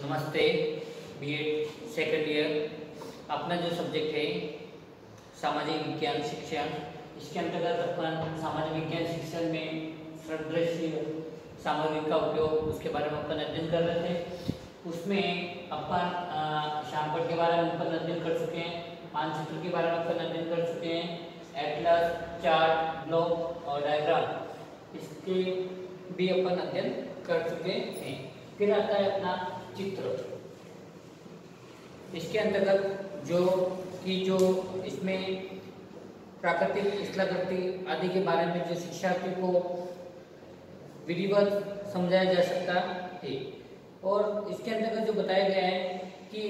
नमस्ते। BEd second year अपना जो सब्जेक्ट है सामाजिक विज्ञान शिक्षण, इसके अंतर्गत अपन सामाजिक विज्ञान शिक्षण में सदृश्य सामग्री का उपयोग उसके बारे में अपन अध्ययन कर रहे थे। उसमें अपन शामपट के बारे में अपन अध्ययन कर चुके हैं, मानचित्र के बारे में अपन अध्ययन कर चुके हैं, एटलस, चार्ट, ब्लॉक और डायग्राम इसके भी अपन अध्ययन कर चुके हैं। फिर आता है अपना चित्र। इसके अंतर्गत जो इसमें प्राकृतिक स्थलाकृति आदि के बारे में जो शिक्षार्थी को विधिवत समझाया जा सकता है। और इसके अंतर्गत जो बताया गया है कि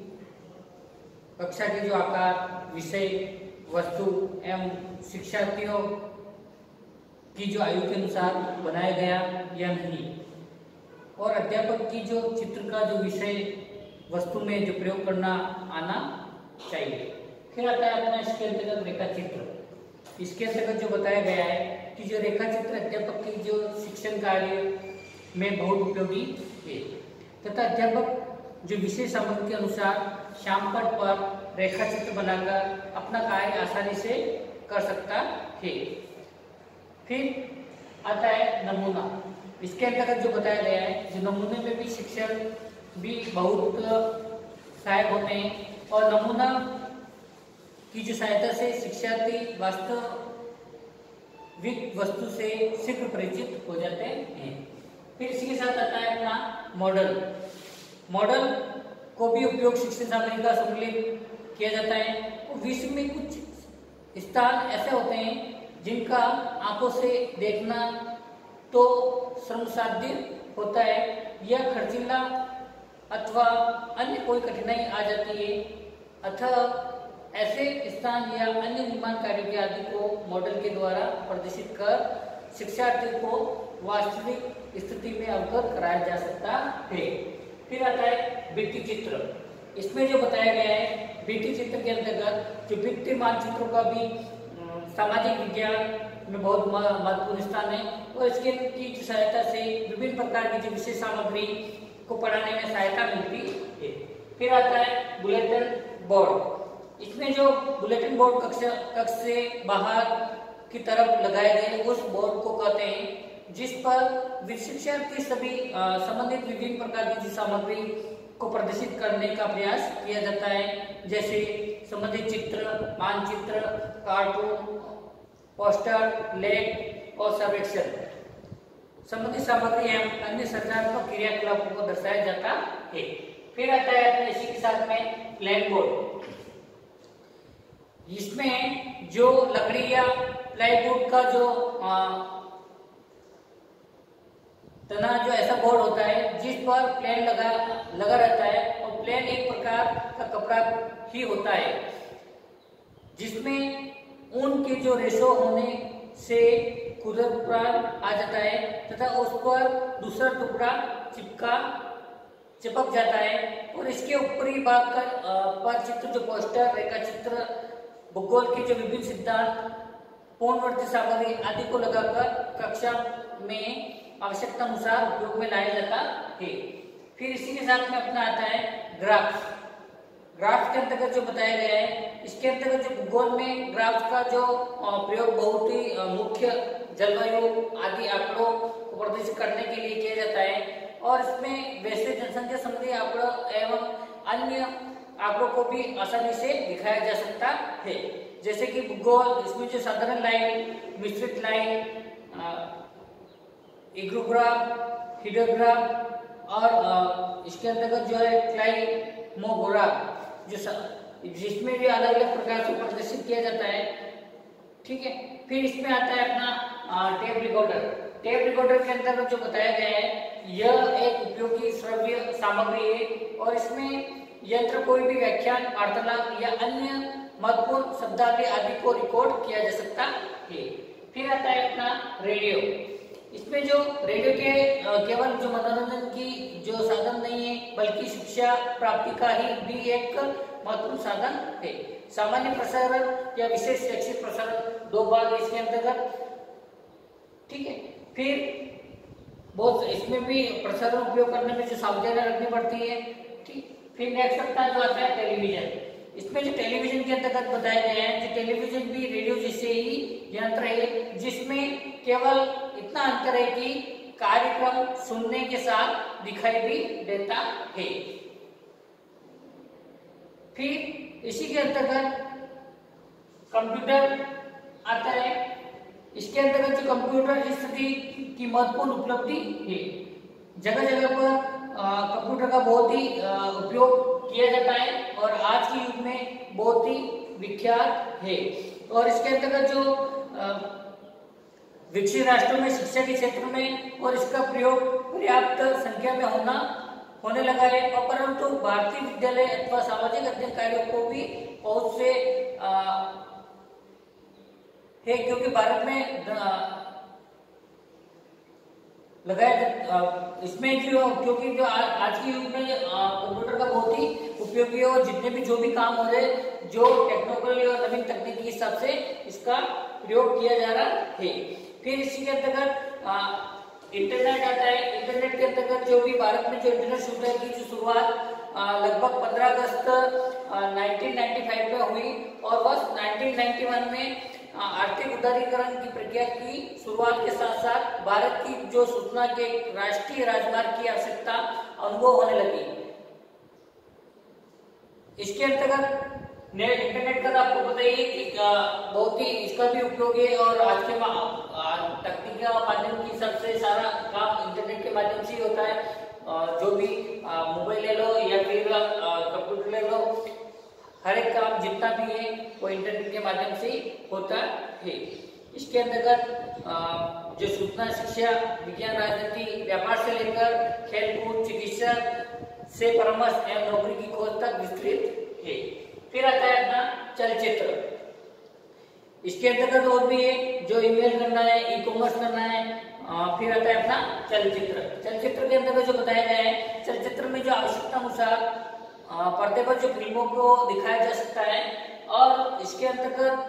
कक्षा के जो आकार, विषय, वस्तु एवं शिक्षार्थियों की जो आयु के अनुसार बनाया गया या नहीं, और अध्यापक की जो चित्र का जो विषय वस्तु में जो प्रयोग करना आना चाहिए। फिर आता है अपना इसके अंतर्गत रेखा चित्र। इसके अंतर्गत जो बताया गया है कि जो रेखा चित्र अध्यापक की जो शिक्षण कार्य में बहुत उपयोगी है तथा अध्यापक जो विषय सामग्री के अनुसार शामपट पर रेखा चित्र बनाकर अपना कार्य आसानी से कर सकता है। फिर आता है नमूना। इसके अंतर्गत जो बताया गया है जो नमूने में भी शिक्षण भी बहुत सहायक होते हैं और नमूना की जो सहायता से शिक्षार्थी वास्तविक वस्तु से शीघ्र परिचित हो जाते हैं। फिर इसी के साथ आता है अपना मॉडल। मॉडल को भी उपयोग शिक्षण सामग्री का सम्मिलित किया जाता है। और विश्व में कुछ स्थान ऐसे होते हैं जिनका आंखों से देखना तो श्रमसाध्य होता है या खर्चीला अथवा अन्य कोई कठिनाई आ जाती है, अतः ऐसे स्थान या अन्य निर्माण कार्यों के आदि को मॉडल के द्वारा प्रदर्शित कर शिक्षार्थियों को वास्तविक स्थिति में अवगत कराया जा सकता है। फिर आता है भित्ति चित्र। इसमें जो बताया गया है भित्ति चित्र के अंतर्गत जो भित्ति मानचित्रों का भी सामाजिक विज्ञान में बहुत महत्वपूर्ण स्थान है और इसके की सहायता से विभिन्न प्रकार की जो विषय सामग्री को पढ़ाने में सहायता मिलती है। फिर आता है बुलेटिन बोर्ड। इसमें जो बुलेटिन बोर्ड कक्ष से बाहर की तरफ लगाए गए उस बोर्ड को कहते हैं जिस पर शिक्षार्थी सभी संबंधित विभिन्न प्रकार की जो सामग्री को प्रदर्शित करने का प्रयास किया जाता है, जैसे संबंधित चित्र, मानचित्र, कार्टून, पोस्टर, लेख और सर्वेक्षण संबंधित सामग्री एवं अन्य सृजनात्मक क्रियाकलापों को दर्शाया जाता है। फिर आता है अपने इसी के साथ में प्लेन बोर्ड। इसमें जो लकड़ी या प्लाईवुड का जो तना जो ऐसा बोर्ड होता है जिस पर प्लेन लगा रहता है और प्लेन एक प्रकार का कपड़ा ही होता है जिसमें ऊन के जो रेशो होने से खुरदरापन आ जाता है तथा उस पर दूसरा टुकड़ा चिपक जाता है और इसके ऊपरी भाग पर चित्र जो पोस्टर, रेखा चित्र, भूगोल के जो विभिन्न सिद्धांत, पूर्णवर्ती सामग्री आदि को लगाकर कक्षा में आवश्यकता अनुसार उपयोग में लाया जाता है। फिर इसी के साथ में अपना आता है ग्राफ। ग्राफ के अंतर्गत जो बताया गया है इसके अंतर्गत जो भूगोल में ग्राफ का जो प्रयोग बहुत ही मुख्य जलवायु आदि आंकड़ों को प्रदर्शित करने के लिए किया जाता है और इसमें वैसे जनसंख्या संबंधी आंकड़ों एवं अन्य आंकड़ों को भी आसानी से दिखाया जा सकता है, जैसे कि भूगोल इसमें जो साधारण लाइन, मिश्रित लाइन, इग्रोग्राफ, हिडोग्राफ और इसके अंतर्गत जो है क्लाइमोग्राफ जिसमें भी अलग अलग प्रकार से प्रदर्शित किया जाता है। ठीक है। फिर इसमें आता है अपना टेप रिकॉर्डर। टेप रिकॉर्डर के अंतर्गत जो बताया गया है यह एक उपयोगी श्रव्य सामग्री है और इसमें यंत्र कोई भी व्याख्यान, वार्तालाप या अन्य महत्वपूर्ण शब्दावली आदि को रिकॉर्ड किया जा सकता है। फिर आता है अपना रेडियो। इसमें जो रेडियो के केवल जो मनोरंजन की जो साधन नहीं है बल्कि शिक्षा प्राप्ति का ही भी एक महत्वपूर्ण साधन है। सामान्य प्रसारण या विशेष शैक्षिक प्रसारण दो भाग इसके अंतर्गत। ठीक है। फिर बहुत इसमें भी प्रसारण उपयोग करने में जो सावधानी रखनी पड़ती है। ठीक, फिर नेक्स्ट आता है जो आता है टेलीविजन। इसमें जो टेलीविजन के अंतर्गत बताया गया है कि टेलीविजन भी रेडियो जैसे ही यंत्र है जिसमें केवल इतना अंतर है कि कार्यक्रम सुनने के साथ दिखाई भी देता है। फिर इसी के अंतर्गत कंप्यूटर आता है। इसके अंतर्गत जो कंप्यूटर स्थिति की महत्वपूर्ण उपलब्धि है, जगह जगह पर कंप्यूटर का बहुत ही उपयोग किया जाता है और आज के युग में बहुत ही विख्यात है। और इसके अंतर्गत जो विकसित राष्ट्रों में शिक्षा के क्षेत्र में और इसका प्रयोग पर्याप्त संख्या में होने लगा है, परंतु भारतीय विद्यालय अथवा सामाजिक अध्ययन कार्यों को भी बहुत से है, क्योंकि भारत में लगाया इसमें जो क्योंकि जो आज के युग में कंप्यूटर का बहुत ही उपयोगी है और जितने भी जो भी काम हो रहे जो टेक्नोलॉजी और नवीन तकनीक के हिसाब से इसका प्रयोग किया जा रहा है। फिर इसी के अंतर्गत इंटरनेट आता है। इंटरनेट के अंतर्गत जो भी भारत में जो इंटरनेट सुविधा की जो शुरुआत लगभग 15 अगस्त 1995 में हुई और बस 1991 में आर्थिक उदारीकरण की प्रक्रिया की शुरुआत के साथ साथ भारत की जो सूचना के राष्ट्रीय राजमार्ग की आवश्यकता अनुभव होने लगी। इसके अंतर्गत इंटरनेट का आपको पता ही है कि बहुत ही इसका भी उपयोग है और आज के तकनीकी माध्यम की सबसे सारा काम इंटरनेट के माध्यम से ही होता है। जो भी मोबाइल ले लो या फिर कंप्यूटर ले लो, हर एक काम जितना भी है वो इंटरनेट के माध्यम से ही होता है। इसके अंतर्गत जो सूचना, शिक्षा, विज्ञान, राजनीति, व्यापार से लेकर खेलकूद, चिकित्सा से परामर्श एवं नौकरी की खोज तक विस्तृत है। फिर आता है अपना चलचित्र। इसके अंतर्गत और भी है जो ईमेल करना है, ई कॉमर्स करना है। फिर आता है अपना चलचित्र। चलचित्र के अंतर्गत जो बताया गया है, चलचित्र में जो आवश्यकता अनुसार पर्दे पर जो फिल्मों को दिखाया जा सकता है और इसके अंतर्गत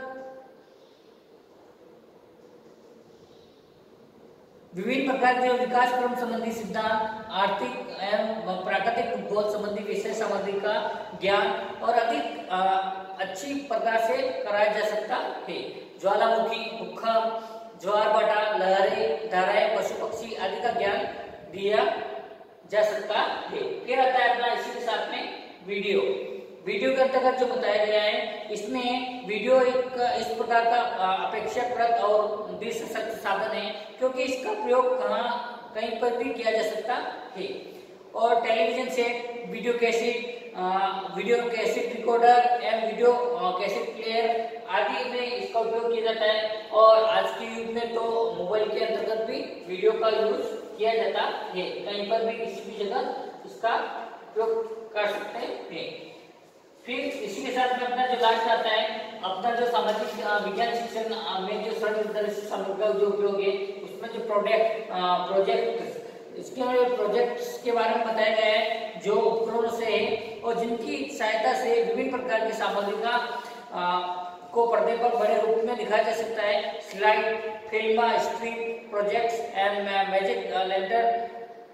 विभिन्न प्रकार के विकास क्रम संबंधी सिद्धांत, आर्थिक एवं प्राकृतिक भूगोल संबंधी विषय सामग्री का ज्ञान और अधिक अच्छी प्रकार से कराया जा सकता है। ज्वालामुखी, भूकंप, ज्वार भाटा, लहरें, धाराएं, पशु पक्षी आदि का ज्ञान दिया जा सकता है। फिर आता है अपना इसी के साथ में वीडियो। वीडियो के अंतर्गत जो बताया गया है, इसमें वीडियो एक इस प्रकार का अपेक्षाकृत और सशक्त साधन है क्योंकि इसका प्रयोग कहीं पर भी किया जा सकता है। और television set, video cassette recorder एवं वीडियो कैसेट प्लेयर आदि में इसका उपयोग किया जाता है। और आज के युग में तो मोबाइल के अंतर्गत भी वीडियो का यूज किया जाता है, कहीं पर भी किसी भी जगह इसका उपयोग कर सकते हैं। फिर इसी के साथ में अपना जो लास्ट आता है, अपना जो सामाजिक विज्ञान शिक्षण में जो सर्वदर्शी सामग्री का जो उपयोग है, उसमें जो प्रोजेक्ट इसके प्रोजेक्ट्स के बारे में बताया गया है जो उपकरणों से है और जिनकी सहायता से विभिन्न प्रकार की सामग्री का को पर्दे पर बड़े रूप में दिखाया जा सकता है। Slide, film, strip, projects and magic lantern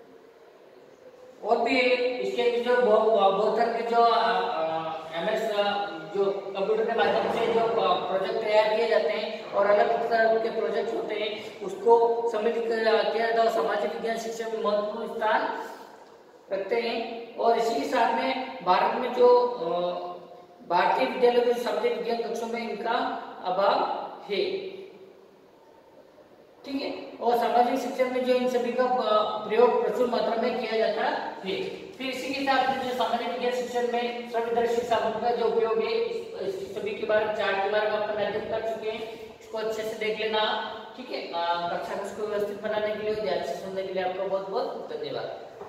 और भी इसके जो बोथर के जो एमएस जो कंप्यूटर के माध्यम से जो प्रोजेक्ट तैयार किए जाते हैं और अलग तरह के प्रोजेक्ट होते हैं उसको सम्मिलित किया जाता है। सामाजिक विज्ञान शिक्षा में महत्वपूर्ण स्थान रखते हैं। और इसी के साथ में भारत में जो भारतीय विद्यालयों के सामाजिक विज्ञान कक्षों में इनका अभाव है। ठीक है, और सामाजिक शिक्षण में जो इन सभी का प्रयोग प्रचुर मात्रा में किया जाता है। फिर इसी के साथ में जो सामाजिक विज्ञान शिक्षण में सर्वदर्शी सामग्री का जो उपयोग है, इस सभी के बारे में चार्ट के बारे में अपन अध्ययन कर चुके हैं, इसको अच्छे से देख लेना। ठीक है, कक्षा को व्यवस्थित बनाने के लिए, ध्यान से सुनने के लिए आपका बहुत बहुत धन्यवाद।